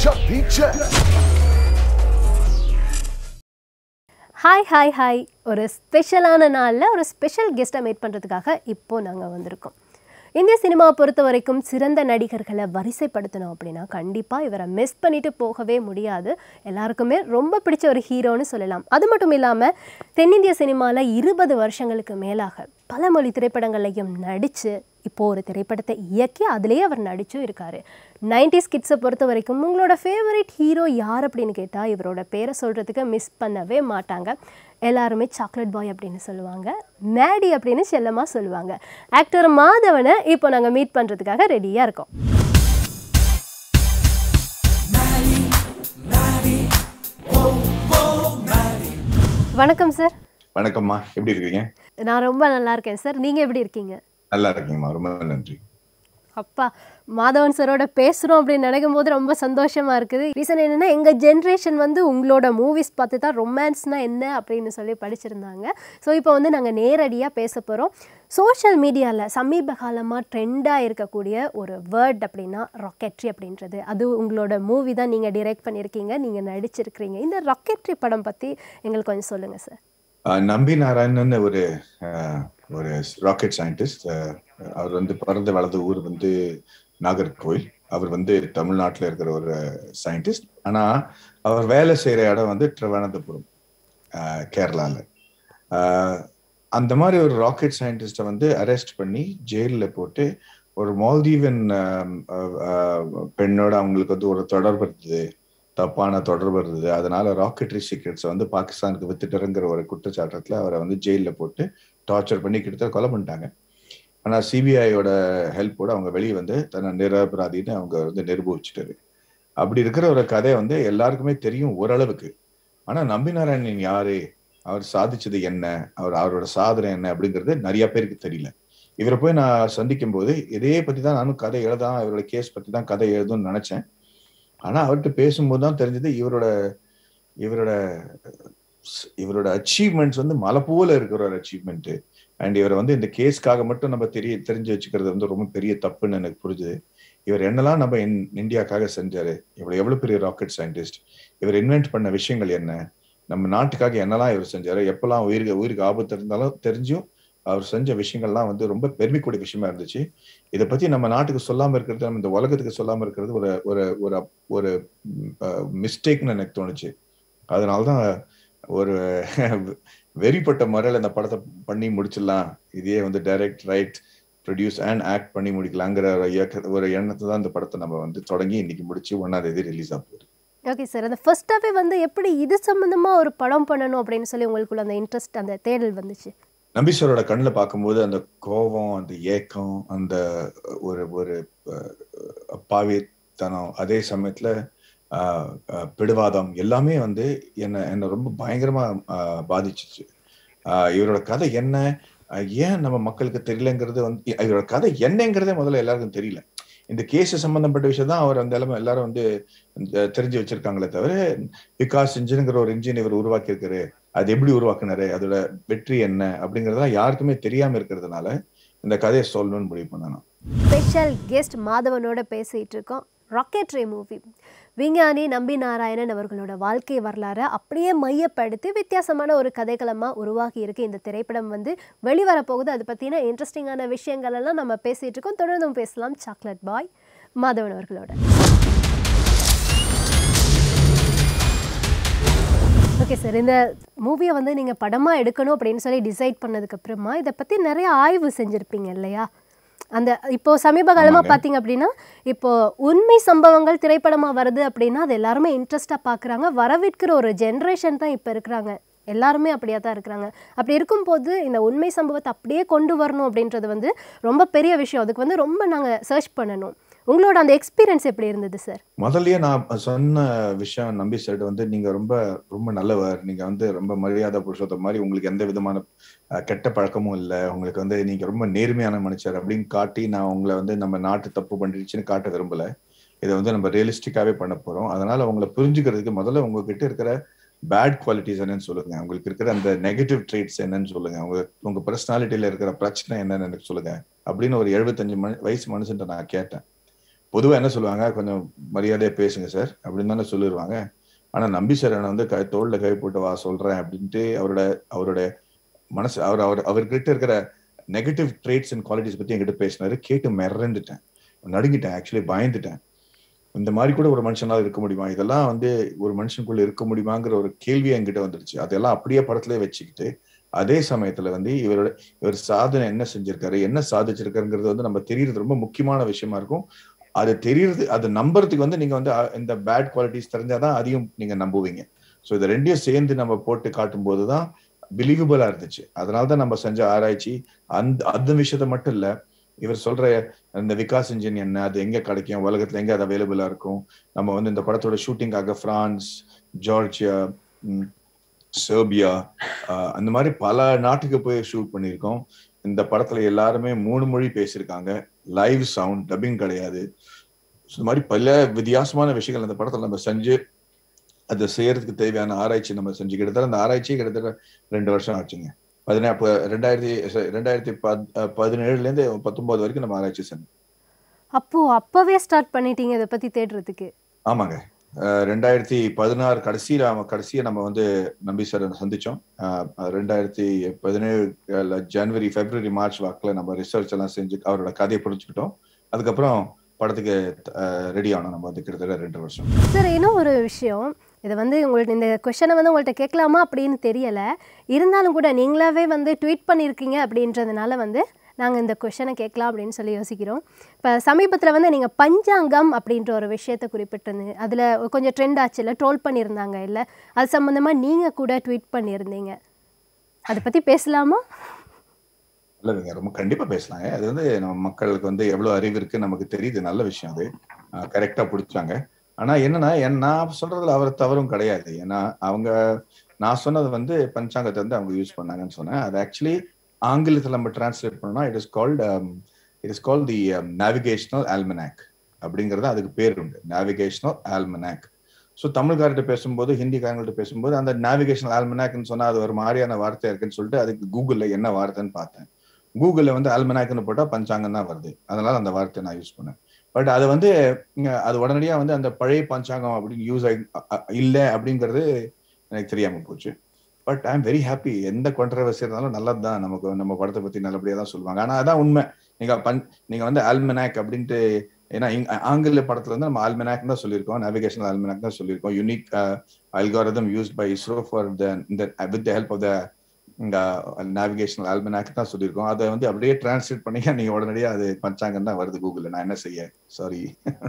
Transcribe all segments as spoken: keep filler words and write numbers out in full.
Shakthi check. Hi hi hi ஒரு ஸ்பெஷலான நாளில் ஒரு ஸ்பெஷல் கெஸ்ட்டை மீட் பண்ணுறதுக்காக இப்போது நாங்கள் வந்திருக்கோம். இந்திய சினிமாவை பொறுத்த வரைக்கும் சிறந்த நடிகர்களை வரிசைப்படுத்தணும் அப்படின்னா கண்டிப்பாக இவரை மிஸ் பண்ணிட்டு போகவே முடியாது. எல்லாருக்குமே ரொம்ப பிடிச்ச ஒரு ஹீரோன்னு சொல்லலாம். அது மட்டும் இல்லாமல் தென்னிந்திய சினிமாவில் இருபது வருஷங்களுக்கு மேலாக பல மொழி திரைப்படங்களையும் நடித்து இப்போது ஒரு திரைப்படத்தை இயக்கி அதுலேயே அவர் நடிச்சும் இருக்கார். நைன்டிஸ் கிட்ஸை பொறுத்த வரைக்கும் உங்களோட ஃபேவரட் ஹீரோ யார் அப்படின்னு கேட்டால் இவரோட பேரை சொல்கிறதுக்கு மிஸ் பண்ணவே மாட்டாங்க. எல்லாருமே சாக்லேட் பாய் அப்படின்னு சொல்லுவாங்க, மேடி அப்படின்னு செல்லமாக சொல்லுவாங்க. ஆக்டர் மாதவனை இப்போ நாங்கள் மீட் பண்ணுறதுக்காக ரெடியாக இருக்கோம். வணக்கம் சார். வணக்கம்மா, எப்படி இருக்கீங்க? நான் ரொம்ப நல்லா இருக்கேன் சார். நீங்கள் எப்படி இருக்கீங்க? நல்லா இருக்கீங்கம்மா, ரொம்ப நன்றி. அப்பா, மாதவன் சரோட பேசுகிறோம் அப்படின்னு நினைக்கும் போது ரொம்ப சந்தோஷமாக இருக்குது. ரீசன் என்னென்னா எங்கள் ஜென்ரேஷன் வந்து உங்களோட மூவிஸ் பார்த்து தான் ரொமான்ஸ்னால் என்ன அப்படின்னு சொல்லி படிச்சிருந்தாங்க. ஸோ இப்போ வந்து நாங்கள் நேரடியாக பேச போகிறோம். சோஷியல் மீடியாவில் சமீப காலமாக ட்ரெண்டாக இருக்கக்கூடிய ஒரு வேர்ட் அப்படின்னா ராக்கெட்ரி அப்படின்றது. அது உங்களோட மூவி தான், நீங்கள் டிரெக்ட் பண்ணியிருக்கீங்க, நீங்கள் நடிச்சிருக்கிறீங்க. இந்த ராக்கெட்ரி படம் பற்றி எங்களுக்கு கொஞ்சம் சொல்லுங்கள் சார். நம்பி நாராயணன் ஒரு ஒரு ராக்கெட் சயின்டிஸ்ட். அவர் வந்து பிறந்த வளர்ந்த ஊர் வந்து நாகர்கோவில். அவர் வந்து தமிழ்நாட்டில் இருக்கிற ஒரு சயின்டிஸ்ட். ஆனால் அவர் வேலை செய்கிற இடம் வந்து திருவனந்தபுரம், கேரளாவில். அந்த மாதிரி ஒரு ராக்கெட் சயின்டிஸ்டை வந்து அரெஸ்ட் பண்ணி ஜெயிலில் போட்டு ஒரு மால்தீவன் பெண்ணோட அவங்களுக்கு வந்து ஒரு தொடர்பு இருந்தது, தப்பான தொடர்பு இருந்தது. அதனால ராக்கெட்ரி சீக்ரெட்ஸை வந்து பாகிஸ்தானுக்கு வித்துட்டுங்கிற ஒரு குற்றச்சாட்டத்தில் அவரை வந்து ஜெயிலில் போட்டு டார்ச்சர் பண்ணி கிட்டத்தட்ட கொலை பண்ணிட்டாங்க. ஆனால் சிபிஐயோட ஹெல்ப்போட அவங்க வெளியே வந்து தன்னை நிரபராதின்னு அவங்க வந்து நிரூபிச்சுட்டாரு. அப்படி இருக்கிற ஒரு கதை வந்து எல்லாருக்குமே தெரியும் ஓரளவுக்கு. ஆனால் நம்பி நாராயணன் யாரு, அவர் சாதிச்சது என்ன, அவர் அவரோட சாதனை என்ன அப்படிங்கிறது நிறைய பேருக்கு தெரியல. இவரை போய் நான் சந்திக்கும் போது இதே பற்றி தான் நானும் கதை எழுதான், இவரோட கேஸ் பற்றி தான் கதை எழுதும்னு நினச்சேன். ஆனால் அவர்கிட்ட பேசும்போது தான் தெரிஞ்சது இவரோட இவரோட இவரோட அச்சீவ்மெண்ட்ஸ் வந்து மலை போல இருக்கிற ஒரு அச்சீவ்மெண்ட்டு. அண்ட் இவரை வந்து இந்த கேஸ்க்காக மட்டும் நம்ம தெரிய தெரிஞ்சு வச்சுக்கிறது வந்து ரொம்ப பெரிய தப்புன்னு எனக்கு புரிஞ்சுது. இவர் என்னெல்லாம் நம்ம இன் இந்தியாக்காக செஞ்சாரு, இவர் எவ்வளோ பெரிய ராக்கெட் சயின்டிஸ்ட், இவர் இன்வென்ட் பண்ண விஷயங்கள் என்ன, நம்ம நாட்டுக்காக என்னெல்லாம் இவர் செஞ்சாரு, எப்பெல்லாம் உயிருக்கு உயிருக்கு ஆபத்து இருந்தாலும் தெரிஞ்சும் அவர் செஞ்ச விஷயங்கள்லாம் வந்து ரொம்ப பெருமைக்கூடிய விஷயமா இருந்துச்சு. இதை பத்தி நம்ம நாட்டுக்கு சொல்லாம இருக்கிறது, நம்ம இந்த உலகத்துக்கு சொல்லாம இருக்கிறது ஒரு ஒரு ஒரு ஒரு மிஸ்டேக்னு எனக்கு தோணுச்சு. அதனால்தான் ஒரு வெறிப்பட்ட முறையில் இந்த படத்தை பண்ணி முடிச்சிடலாம், இதே வந்து direct, write, produce and act பண்ணி முடிக்கலாங்கிற ஒரு இயக்க ஒரு எண்ணத்தை தான் இந்த படத்தை நம்ம வந்து தொடங்கி இன்னைக்கு முடிச்சு ஒன்னாம் தேதி ரிலீஸ் ஆக போகுது. ஓகே சார், அந்த ஃபர்ஸ்டாகவே வந்து எப்படி இது சம்மந்தமாக ஒரு படம் பண்ணணும் அப்படின்னு சொல்லி உங்களுக்குள்ள அந்த இன்ட்ரெஸ்ட், அந்த தேடல் வந்துச்சு? நம்பீஸ்வரோட கண்ணில் பார்க்கும்போது அந்த கோபம், அந்த ஏக்கம், அந்த ஒரு ஒரு பாவித்தனம், அதே சமயத்தில் பிடிவாதம் எல்லாமே வந்து என்னை என்னை ரொம்ப பயங்கரமாக பாதிச்சிச்சு. இவரோட கதை என்ன, ஏன் நம்ம மக்களுக்கு தெரியலங்கிறது வந்து, இவரோட கதை என்னங்கிறதே முதல்ல எல்லாருக்கும் தெரியல. இந்த கேஸ் சம்பந்தப்பட்ட விஷயம் தான் அவர் அந்த எல்லாமே எல்லாரும் வந்து தெரிஞ்சு வச்சிருக்காங்களே தவிர, விகாஸ் இன்ஜினுங்கிற ஒரு இன்ஜின் இவர் உருவாக்கி இருக்காரு, அது எப்படி உருவாக்குனாரு, அதோட வெற்றி என்ன அப்படிங்கிறதெல்லாம் யாருக்குமே தெரியாம இருக்கிறதுனால இந்த கதையை சொல்லணும்னு முடிவு பண்ணணும். ஸ்பெஷல் கெஸ்ட் மாதவனோட பேசிட்டு இருக்கோம். ராக்கெட்ரி மூவி விஞ்ஞானி நம்பி நாராயணன் அவர்களோட வாழ்க்கை வரலாறை அப்படியே மையப்படுத்தி வித்தியாசமான ஒரு கதைக்களமாக உருவாகி இருக்கு இந்த திரைப்படம். வந்து வெளிவரப்போகுது. அதை பற்றின இன்ட்ரெஸ்டிங்கான விஷயங்கள் எல்லாம் நம்ம பேசிகிட்டு இருக்கோம். தொடர்ந்தும் பேசலாம் சாக்லேட் பாய் மாதவன் அவர்களோட. ஓகே சார், இந்த மூவியை வந்து நீங்கள் படமாக எடுக்கணும் அப்படின்னு சொல்லி டிசைட் பண்ணதுக்கப்புறமா இதை பற்றி நிறைய ஆய்வு செஞ்சுருப்பீங்க இல்லையா? அந்த இப்போ சமீப காலமாக பார்த்தீங்க அப்படின்னா, இப்போ உண்மை சம்பவங்கள் திரைப்படமாக வருது அப்படின்னா அது எல்லாருமே இன்ட்ரெஸ்டாக பார்க்குறாங்க. வரவேற்கிற ஒரு ஜென்ரேஷன் தான் இப்போ இருக்கிறாங்க. எல்லாருமே அப்படியே தான் இருக்கிறாங்க. அப்படி இருக்கும்போது இந்த உண்மை சம்பவத்தை அப்படியே கொண்டு வரணும் அப்படின்றது வந்து ரொம்ப பெரிய விஷயம். அதுக்கு வந்து ரொம்ப நாங்கள் சர்ச் பண்ணணும். உங்களோட அந்த எக்ஸ்பீரியன்ஸ் எப்படி இருந்தது சார்? முதல்லயே நான் சொன்ன விஷயம் நம்பி சார் வந்து, நீங்க ரொம்ப ரொம்ப நல்லவர், நீங்க வந்து ரொம்ப மரியாதை புருஷோத்தம் மாதிரி, உங்களுக்கு எந்த விதமான கெட்ட பழக்கமும் இல்லை, உங்களுக்கு வந்து நீங்க ரொம்ப நேர்மையான மனுஷர் அப்படின்னு காட்டி நான் உங்களை வந்து நம்ம நாட்டு தப்பு பண்ணிடுச்சுன்னு காட்ட விரும்பல. இதை வந்து நம்ம ரியலிஸ்டிக்காவே பண்ண போறோம். அதனால உங்களை புரிஞ்சுக்கிறதுக்கு முதல்ல உங்ககிட்ட இருக்கிற பேட் குவாலிட்டிஸ் என்னன்னு சொல்லுங்க, உங்களுக்கு இருக்கிற அந்த நெகட்டிவ் ட்ரேட்ஸ் என்னன்னு சொல்லுங்க, உங்க உங்க பர்சனாலிட்டியில இருக்கிற பிரச்சனை என்னன்னு எனக்கு சொல்லுங்க அப்படின்னு ஒரு எழுபத்தஞ்சு மணி வயசு மனுஷன்ட்ட நான் கேட்டேன். பொதுவா என்ன சொல்லுவாங்க, கொஞ்சம் மரியாதையா பேசுங்க சார் அப்படின்னு தானே சொல்லிடுவாங்க. ஆனா நம்பி சார் என்ன வந்து கை தோல்ல கை போட்டு வா சொல்றேன் அப்படின்ட்டு அவரோட அவரோட மனசு அவர் அவர் அவர்கிட்ட இருக்கிற நெகட்டிவ் ட்ரேட்ஸ் அண்ட் குவாலிட்டிஸ் பத்தி என்கிட்ட பேசினாரு. கேட்டு மிரண்டுட்டேன், நடுங்கிட்டேன், ஆக்சுவலி பயந்துட்டேன். இந்த மாதிரி கூட ஒரு மனுஷனால இருக்க முடியுமா, இதெல்லாம் வந்து ஒரு மனுஷனுக்குள்ள இருக்க முடியுமாங்கிற ஒரு கேள்வி என்கிட்ட வந்துருச்சு. அதெல்லாம் அப்படியே படத்திலே வச்சுக்கிட்டு அதே சமயத்துல வந்து இவரோட இவர் சாதனை என்ன செஞ்சிருக்காரு, என்ன சாதிச்சிருக்காருங்கிறது வந்து நம்ம தெரியறது ரொம்ப முக்கியமான விஷயமா இருக்கும். அது தெரியறது, அது நம்புறதுக்கு வந்து நீங்க வந்து இந்த பேட் குவாலிட்டிஸ் தெரிஞ்சாதான் அதையும் நீங்க நம்புவீங்க. ஸோ இதை ரெண்டையும் சேர்ந்து நம்ம போட்டு காட்டும் போதுதான் பிலீவபிளா இருந்துச்சு. அதனாலதான் நம்ம செஞ்ச ஆராய்ச்சி அந்த அந்த விஷயத்த மட்டும் இல்ல, இவர் சொல்ற இந்த விகாஸ் இன்ஜின் என்ன, அது எங்க கிடைக்கும், உலகத்துல எங்க அது அவைலபிளா இருக்கும். நம்ம வந்து இந்த படத்தோட ஷூட்டிங்காக பிரான்ஸ், ஜார்ஜியா, செர்பியா, அந்த மாதிரி பல நாட்டுக்கு போய் ஷூட் பண்ணியிருக்கோம். இந்த படத்துல எல்லாருமே மூணு மொழி பேசியிருக்காங்க, லைவ் சவுண்ட், டப்பிங் கிடையாது. இந்த மாதிரி பல வித்தியாசமான விஷயங்கள் அந்த படத்துல நம்ம செஞ்சு அதை செய்யறதுக்கு தேவையான ஆராய்ச்சி நம்ம செஞ்சு கிட்டத்தட்ட அந்த ஆராய்ச்சி கிட்டத்தட்ட ரெண்டு வருஷம் ஆச்சுங்க. பதினே ரெண்டாயிரத்தி ரெண்டாயிரத்தி பதினேழுல இருந்து பத்தொன்பது வரைக்கும் நம்ம ஆராய்ச்சி செஞ்சோம். அப்போ அப்பவே ஸ்டார்ட் பண்ணிட்டீங்க இதை பத்தி தேடுறதுக்கு? ஆமாங்க, ரெண்டாயிரத்தி பதினாறு கடைசியில கடைசியா நம்ம வந்து நம்பி சார் சந்திச்சோம். ரெண்டாயிரத்தி பதினேழு ஜனவரி பிப்ரவரி மார்ச் வாக்குல நம்ம ரிசர்ச் எல்லாம் செஞ்சு அவரோட கதையை புரிஞ்சுக்கிட்டோம். அதுக்கப்புறம் படத்துக்கு ரெடி ஆனோம் நம்ம வந்து கிட்டத்தட்ட ரெண்டு வருஷம். சார் இன்னும் ஒரு விஷயம், இதை வந்து உங்கள்ட்ட இந்த கொஸ்டனை வந்து உங்கள்கிட்ட கேட்கலாமா அப்படின்னு தெரியலை, இருந்தாலும் கூட நீங்களாவே வந்து ட்வீட் பண்ணியிருக்கீங்க அப்படின்றதுனால வந்து நாங்கள் இந்த கொஷனை கேட்கலாம் அப்படின்னு சொல்லி யோசிக்கிறோம். இப்போ சமீபத்தில் வந்து நீங்கள் பஞ்சாங்கம் அப்படின்ற ஒரு விஷயத்தை குறிப்பிட்டிருந்தீங்க, அதில் கொஞ்சம் ட்ரெண்ட் ஆச்சு இல்லை, ட்ரோல் பண்ணியிருந்தாங்க இல்லை, அது சம்மந்தமாக நீங்கள் கூட ட்வீட் பண்ணியிருந்தீங்க, அதை பற்றி பேசலாமா? இல்லைங்க, ரொம்ப கண்டிப்பாக பேசலாங்க. அது வந்து நம்ம மக்களுக்கு வந்து எவ்வளோ அறிவு இருக்குன்னு நமக்கு தெரியுது, நல்ல விஷயம். அது கரெக்டாக பிடிச்சாங்க. ஆனால் என்னன்னா, நான் சொல்றதுல அவர் தவறும் கிடையாது. ஏன்னா அவங்க நான் சொன்னது வந்து பஞ்சாங்கத்தை வந்து அவங்க யூஸ் பண்ணாங்கன்னு சொன்னேன். அது ஆக்சுவலி ஆங்கிலத்தில் நம்ம டிரான்ஸ்லேட் பண்ணோம்னா it is called it is called the navigational almanac அப்படிங்கிறது அதுக்கு பேர் உண்டு, நேவிகேஷனல் ஆல்மனாக். ஸோ தமிழ்கார்கிட்ட பேசும்போது, ஹிந்திக்காரங்கள்ட்ட பேசும்போது அந்த நேவிகேஷனல் ஆல்மனாக்னு சொன்னால் அது ஒரு மாதிரியான வார்த்தையா இருக்குன்னு சொல்லிட்டு அதுக்கு கூகுளில் என்ன வார்த்தைன்னு பார்த்தேன். கூகுளில் வந்து ஆல்மனாக்னு போட்டால் பஞ்சாங்கம் தான் வருது, அதனால அந்த வார்த்தையை நான் யூஸ் பண்ணேன். பட் அது வந்து அது உடனடியாக வந்து அந்த பழைய பஞ்சாங்கம் அப்படின்னு யூஸ் ஆகி இல்லை அப்படிங்கிறது எனக்கு தெரியாமல் போச்சு. But I am very happy. எந்த கான்ட்ரவர்சி இருந்தாலும் நல்லது தான், நமக்கு நம்ம படத்தை பற்றி நல்லபடியாக தான் சொல்லுவாங்க. ஆனால் அதான் உண்மை. நீங்கள் பஞ் நீங்கள் வந்து ஆல்மனாக் அப்படின்ட்டு, ஏன்னா ஆங்கில படத்தில் வந்து நம்ம ஆல்மனாக் தான் சொல்லியிருக்கோம், நேவிகேஷனல் ஆல்மனாக் தான் சொல்லியிருக்கோம். Unique algorithm used by ISRO for the with the help of the navigational almanac தான் சொல்லியிருக்கோம். அதை வந்து அப்படியே டிரான்ஸ்லேட் பண்ணி நீங்கள் உடனடியாக அது பஞ்சாங்கம் தான் வருது கூகுளில். நான் என்ன செய்ய, சாரி.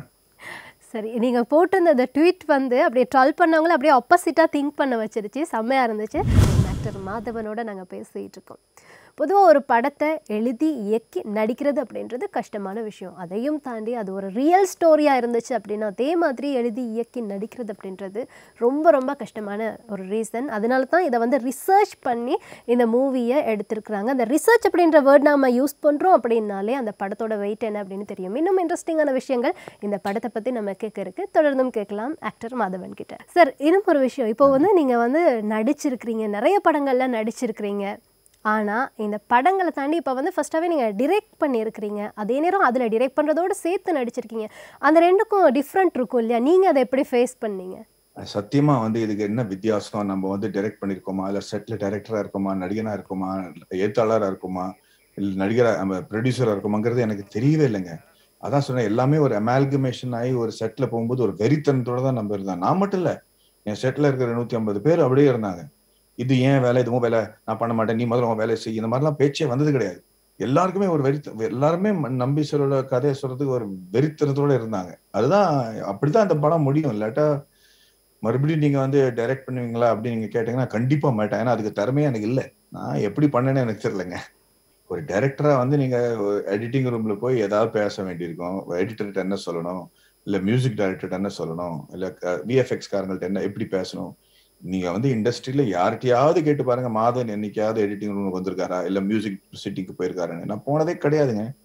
சரி, நீங்கள் போட்டிருந்த அந்த ட்வீட் வந்து அப்படியே ட்ரால் பண்ணவங்களும் அப்படியே ஆப்போசிட்டாக திங்க் பண்ண வச்சிருச்சு, செம்மையாக இருந்துச்சு. ஆக்டர் மாதவனோட நாங்கள் பேசிகிட்டு இருக்கோம். பொதுவாக ஒரு படத்தை எழுதி இயக்கி நடிக்கிறது அப்படின்றது கஷ்டமான விஷயம். அதையும் தாண்டி அது ஒரு ரியல் ஸ்டோரியாக இருந்துச்சு அப்படின்னா அதே மாதிரி எழுதி இயக்கி நடிக்கிறது அப்படின்றது ரொம்ப ரொம்ப கஷ்டமான ஒரு ரீசன். அதனால தான் இதை வந்து ரிசர்ச் பண்ணி இந்த மூவியை எடுத்திருக்கிறாங்க. அந்த ரிசர்ச் அப்படின்ற வேர்ட் நாம் யூஸ் பண்ணுறோம் அப்படின்னாலே அந்த படத்தோட வெயிட் என்ன அப்படின்னு தெரியும். இன்னும் இன்ட்ரெஸ்டிங்கான விஷயங்கள் இந்த படத்தை பற்றி நம்ம கேட்க இருக்கு, தொடர்ந்தும் கேட்கலாம் ஆக்டர் மாதவன் கிட்ட. சார், இன்னும் ஒரு விஷயம், இப்போ வந்து நீங்கள் வந்து நடிச்சிருக்கிறீங்க, நிறைய படங்கள்லாம் நடிச்சிருக்கிறீங்க. ஆனால் இந்த படங்களை தாண்டி இப்போ வந்து ஃபஸ்ட்டாகவே நீங்கள் டிரெக்ட் பண்ணியிருக்கிறீங்க, அதே நேரம் அதில் டிரெக்ட் பண்ணுறதோடு சேர்த்து நடிச்சிருக்கீங்க. அந்த ரெண்டுக்கும் டிஃப்ரெண்ட் இருக்கும் இல்லையா? நீங்கள் அதை எப்படி ஃபேஸ் பண்ணீங்க? சத்தியமா வந்து இதுக்கு என்ன வித்தியாசம், நம்ம வந்து டைரக்ட் பண்ணியிருக்கோமா, இல்லை செட்டில் டைரக்டராக இருக்கோமா, நடிகனாக இருக்கோமா, எழுத்தாளராக இருக்குமா, இல்லை நடிகராக நம்ம ப்ரொடியூசராக இருக்குமாங்கிறது எனக்கு தெரியவே இல்லைங்க. அதான் சொன்னேன், எல்லாமே ஒரு அமால்கமேஷன் ஆகி ஒரு செட்டில் போகும்போது ஒரு வெறித்தனத்தோடு தான் நம்ம இருந்தோம். நான் மட்டும் இல்லை, என் செட்டில் இருக்கிற நூற்றி ஐம்பது பேர் அப்படியே இருந்தாங்க. இது ஏன் வேலை, இதுவும் வேலை, நான் பண்ண மாட்டேன், நீ முதல்ல உன் வேலையை செய்ய, இந்த மாதிரிலாம் பேச்சே வந்தது கிடையாது. எல்லாருக்குமே ஒரு வெறித்த எல்லாருமே நம்பி சாரோட கதையை சொல்றதுக்கு ஒரு வெறித்தனத்தோட இருந்தாங்க. அதுதான், அப்படிதான் அந்த படம் முடியும். இல்லாட்டா மறுபடியும் நீங்க வந்து டைரக்ட் பண்ணுவீங்களா அப்படின்னு நீங்க கேட்டீங்கன்னா கண்டிப்பா மாட்டேன். ஏன்னா அதுக்கு திறமையே எனக்கு இல்லை. நான் எப்படி பண்ணேன்னு எனக்கு தெரியலங்க. ஒரு டைரக்டரா வந்து நீங்க எடிட்டிங் ரூம்ல போய் ஏதாவது பேச வேண்டியிருக்கும், எடிட்டர்கிட்ட என்ன சொல்லணும், இல்ல மியூசிக் டைரக்டர்கிட்ட என்ன சொல்லணும், இல்ல விஎஃப்எக்ஸ் காரங்கள்ட்ட என்ன எப்படி பேசணும். நீங்க வந்து இண்டஸ்ட்ரியில யார்கிட்டயாவது கேட்டு பாருங்க, மாதவன் என்னைக்காவது எடிட்டிங் ரூமுக்கு வந்திருக்காரா, இல்ல மியூசிக் சிட்டிக்கு போயிருக்காருன்னு. நான் போனதே கிடையாதுங்க.